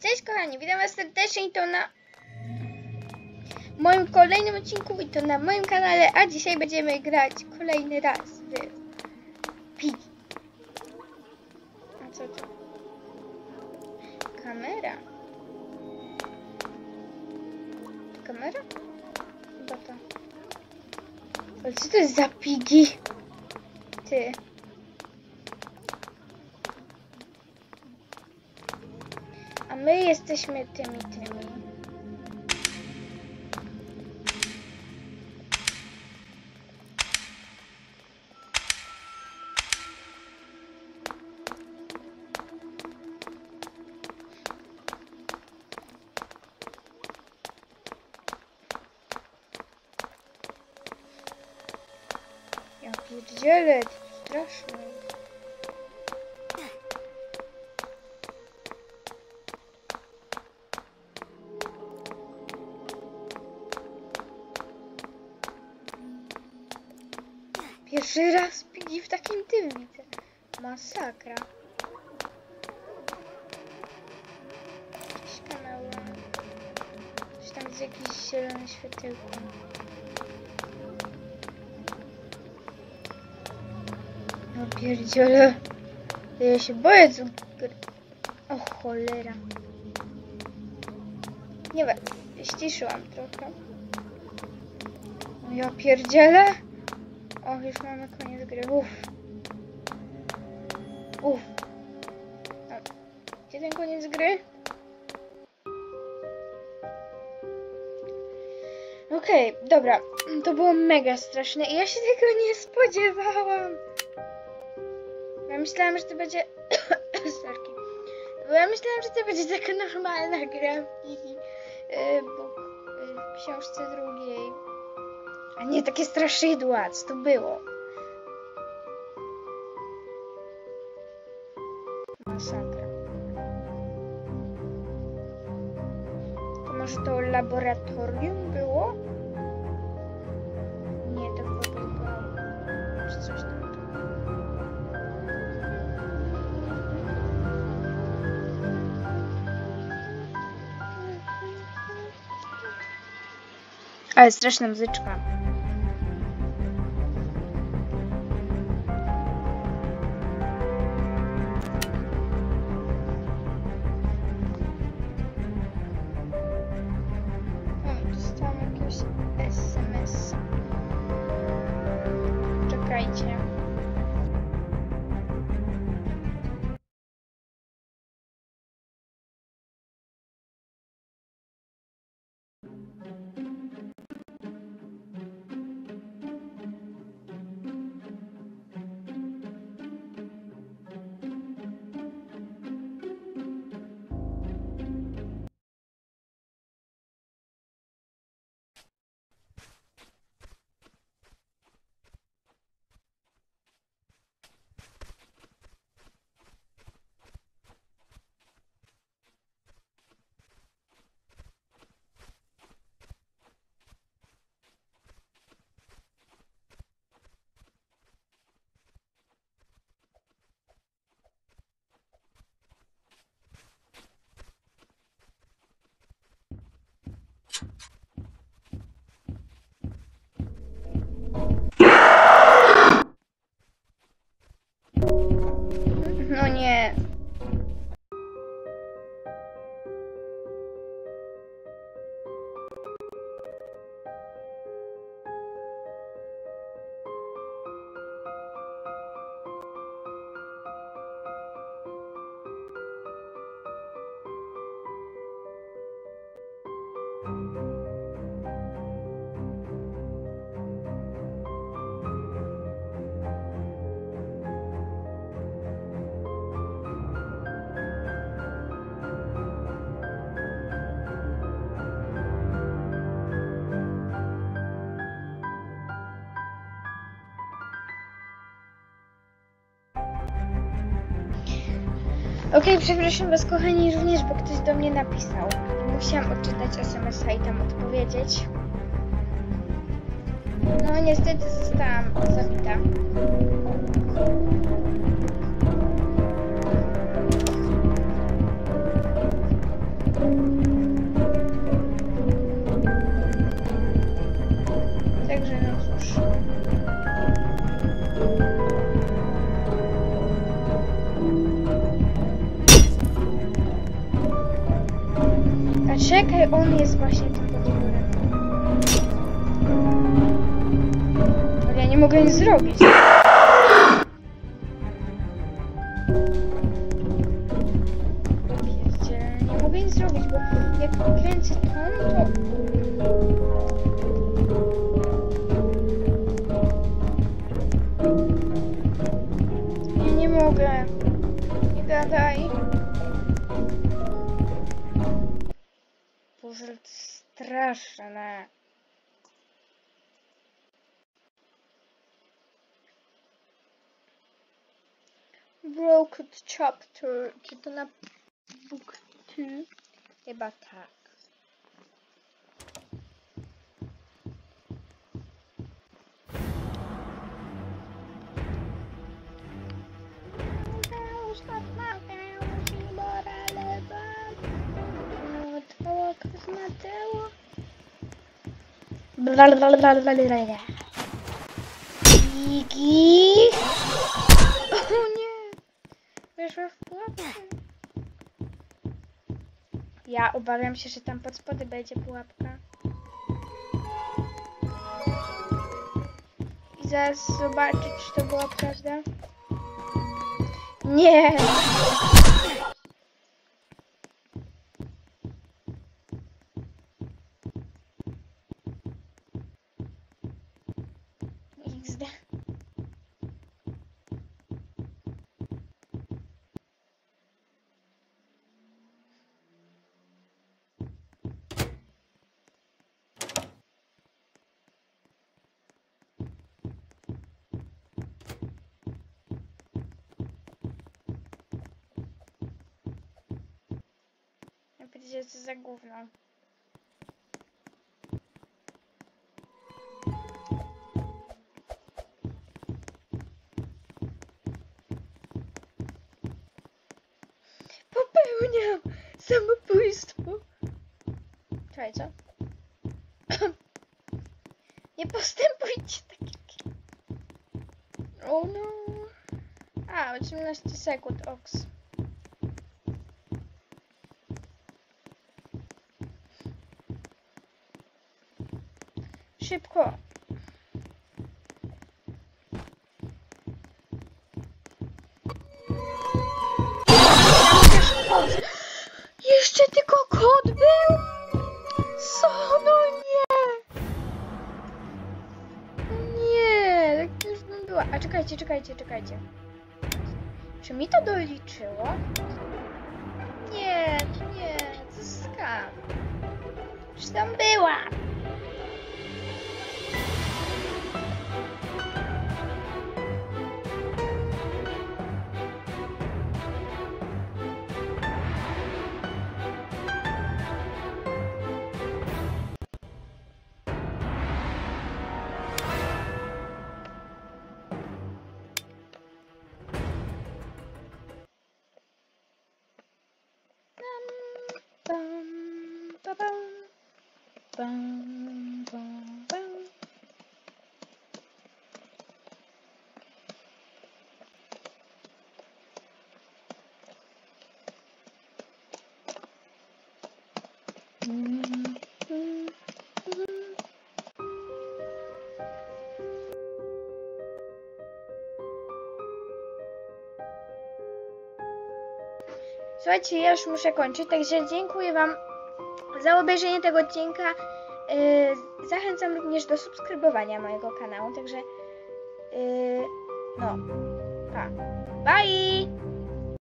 Cześć kochani, witam was serdecznie i to na moim kolejnym odcinku i to na moim kanale, a dzisiaj będziemy grać kolejny raz w Piggy. A co to? Kamera? Kamera? Chyba to. Ale co to jest za Piggy? Ty. A my jesteśmy tymi. Ja pierdzielę, to straszne. Pierwszy raz Piggy w takim tym widzę. Masakra. Jakieś kanały. Coś tam jest jakieś zielone światełko. No pierdziele. Ja się boję co gry. O cholera. Nie wiem. Ściszyłam trochę. No ja pierdzielę. O, już mamy koniec gry. Uff. Gdzie ten koniec gry? Okej, dobra. To było mega straszne i ja się tego nie spodziewałam. Ja myślałam, że to będzie... Sorki. Bo ja myślałam, że to będzie taka normalna gra w książce drugiej. A nie takie straszydła, co to było? Masakra. To może to laboratorium było? Nie, to chyba był bal. Czy coś tam. Ale straszna muzyczka. Dostałam jakiegoś SMS. Czekajcie. No nie. Okej, przepraszam was kochani również, bo ktoś do mnie napisał. Musiałam odczytać SMS-a i tam odpowiedzieć. No niestety zostałam zabita. czekaj, on jest właśnie tym potworem. Ale ja nie mogę nic zrobić. Pierdziele, nie mogę nic zrobić, bo jak kręcę tą, to... Ja nie mogę. Nie gadaj. Boże, to straszne. Broken chapter. Czy to na book 2? Chyba tak. Igi. O nie. Weszła w pułapkę. Ja obawiam się, że tam pod spodem będzie pułapka. I zaraz zobaczyć, czy to była prawda. Nie. XD. Ja powiedziałem, co za gówno. Popełniam samobójstwo. Czekaj, co? Nie postępujcie tak jak... O no. A, 18 sekund, oks. Szybko. Jeszcze tylko kod był? Co? No nie. Nie, tak już bym była. A czekajcie. Czy mi to doliczyło? Nie, to jest skam. Już tam była. Słuchajcie, ja już muszę kończyć, także dziękuję Wam za obejrzenie tego odcinka. Zachęcam również do subskrybowania mojego kanału, także no, pa, bye!